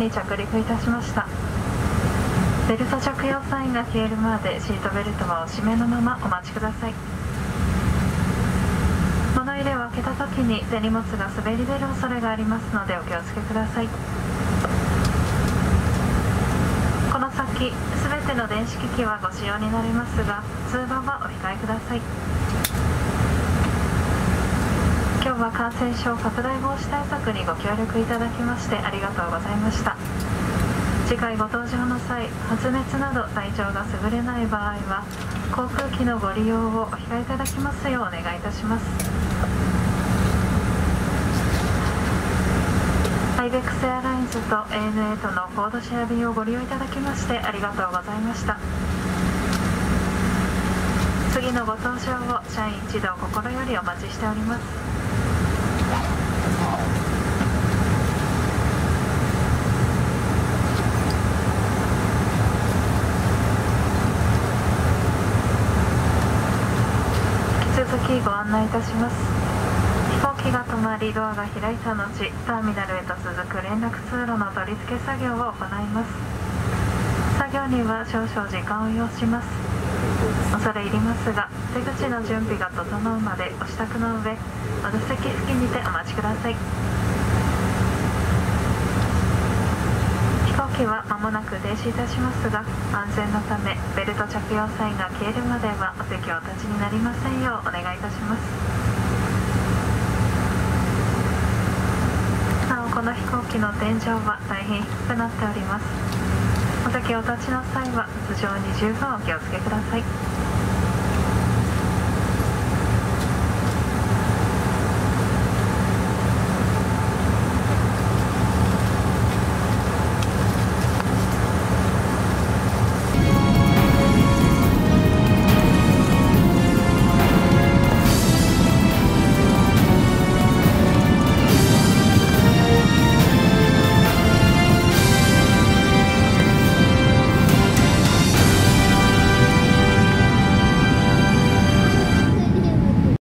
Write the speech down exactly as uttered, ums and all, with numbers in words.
に着陸いたしました。ベルト着用サインが消えるまでシートベルトはお締めのままお待ちください。物入れを開けた時に手荷物が滑り出る恐れがありますのでお気をつけください。この先すべての電子機器はご使用になりますが、通話はお控えください。今日は感染症拡大防止対策にご協力いただきましてありがとうございました。次回ご搭乗の際、発熱など体調が優れない場合は航空機のご利用をお控えいただきますようお願いいたします。アイベックスエアラインズと エーエヌエー とのコードシェア便をご利用いただきましてありがとうございました。次のご搭乗を社員一同心よりお待ちしております。引き続きご案内いたします。飛行機が止まりドアが開いた後、ターミナルへと続く連絡通路の取り付け作業を行います。作業には少々時間を要します。恐れ入りますが、出口の準備が整うまでご支度の上、お座席付近にてお待ちください。飛行機は間もなく停止いたしますが、安全のためベルト着用サインが消えるまではお席をお立ちになりませんようお願いいたします。なお、この飛行機の天井は大変低くなっております。お席お立ちの際は頭上に十分お気をつけください。